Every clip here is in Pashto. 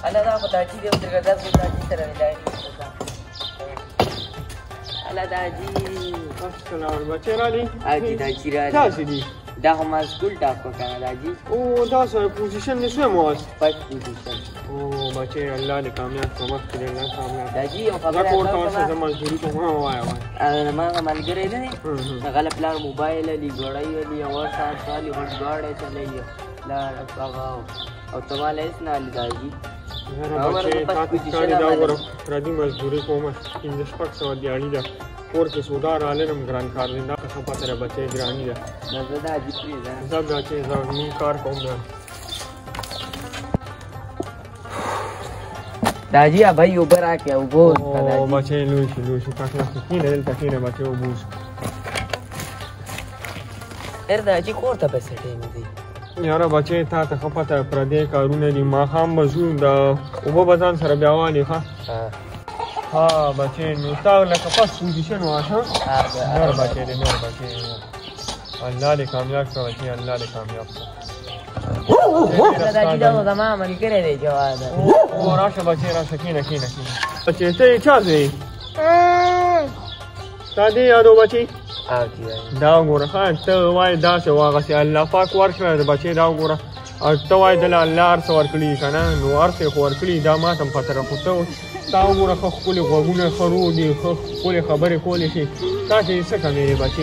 الله دا خدای دې درګه داس کې داجی سره ولای الله داجی السلام بچے رالی اجي داجی رالی تاسو دي دا هم سکول ټاپ وکړه داجی او دا سره پوزیشن نشو مواس فرست پوزیشن او بچے الله دې کامیاب کوم کړي نه کامیاب داجی یو خبره دا کوټه څه مزدوري کوم وای ما ملګری نه غلط پلان موبایل لی ګړای ولی او سات والی غړګاړې چلې لا هغه او تمال هیڅ نه لیدایي بچے تاسو کاری دا ور پردي مزدوري کوم ان شپږ سو دیاړي دا کور کې سودار عالم ګران کار دیندا څه پاتره بچے ګرانی دا دا اجي پریزا زاب دا چې زمي کار کوم دا داجی ابای اوپر آکے اوبو او بچے لوشي تاسو کې نه دلته کې نه بچے اوبو داجی کور ته بس ټیم دی یاره بچے تا ته خپته پردې کارونه دي ما هم مزون دا اوبو بزان سره بیاوالي ها بچے نو تا لکه پس پوزیشن واشه نور بچے دې نور بچے الله دې کامیاب کړه بچے الله دې کامیاب کړه داجی دا زما ملګری دی جواد او راشه بچے راشه کینه بچے ته چا دی تا دې یادو بچے دا وګوره خان ته وای دا څه واغسې الله پاک ورکړه د بچې دا وګوره او ته وای دله الله هر څه ورکړي که نه نو هر څه یې خو ورکړي دا ما ته هم پته ده خو ته تا وګوره ښه ښکلې غوږونه ښه روغ دي ښه ښکلې خبرې کولی شي تاسې څه کمې دی بچې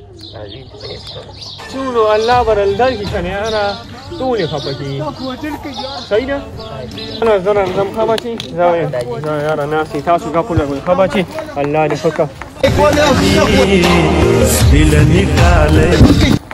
څومره الله به درکړي که نه یاره ته ولې خفه کېږي صحیح ده زه راځم ښه بچې زه یاره ناستې تاسو ګپو لګوئ ښه بچې الله دې ښه کړه